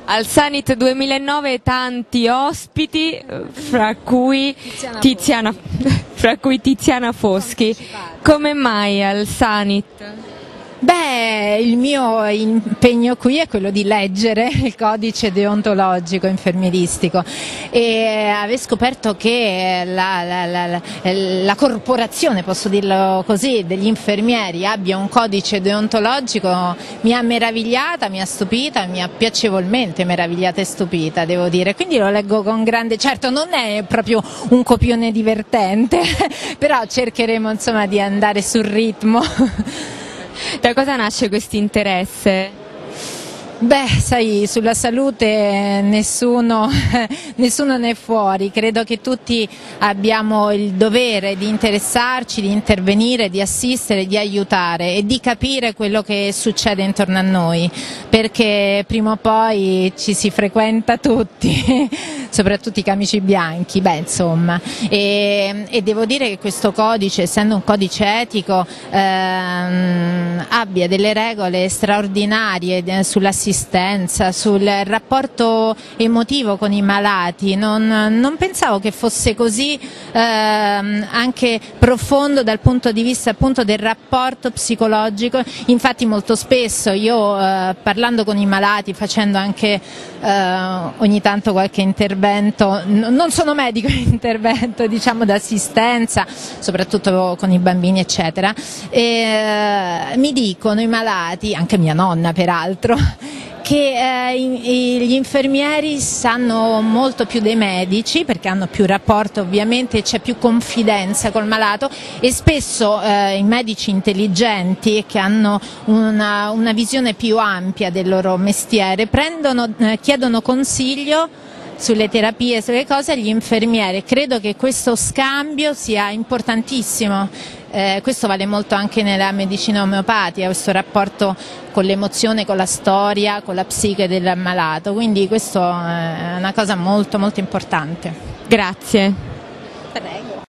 Al Summit 2009 tanti ospiti, fra cui Tiziana Foschi. Come mai al Summit? Beh, il mio impegno qui è quello di leggere il codice deontologico infermieristico e aver scoperto che la corporazione, posso dirlo così, degli infermieri abbia un codice deontologico mi ha meravigliata, mi ha stupita, mi ha piacevolmente meravigliata e stupita, devo dire. Quindi lo leggo con grande, certo non è proprio un copione divertente, però cercheremo insomma di andare sul ritmo. Da cosa nasce questo interesse? Beh, sai, sulla salute nessuno ne è fuori, credo che tutti abbiamo il dovere di interessarci, di intervenire, di assistere, di aiutare e di capire quello che succede intorno a noi, perché prima o poi ci si frequenta tutti, soprattutto i camici bianchi, beh insomma, e devo dire che questo codice, essendo un codice etico, abbia delle regole straordinarie sull'assistenza, sul rapporto emotivo con i malati. Non pensavo che fosse così anche profondo dal punto di vista appunto del rapporto psicologico. Infatti molto spesso io parlando con i malati, facendo anche ogni tanto qualche intervento, non sono medico, intervento diciamo d'assistenza, soprattutto con i bambini eccetera, e mi dicono i malati, anche mia nonna peraltro, che gli infermieri sanno molto più dei medici perché hanno più rapporto, ovviamente c'è più confidenza col malato, e spesso i medici intelligenti che hanno una visione più ampia del loro mestiere chiedono consiglio sulle terapie, sulle cose agli infermieri. Credo che questo scambio sia importantissimo. Questo vale molto anche nella medicina omeopatica, questo rapporto con l'emozione, con la storia, con la psiche del malato, quindi questo è una cosa molto molto importante. Grazie. Prego.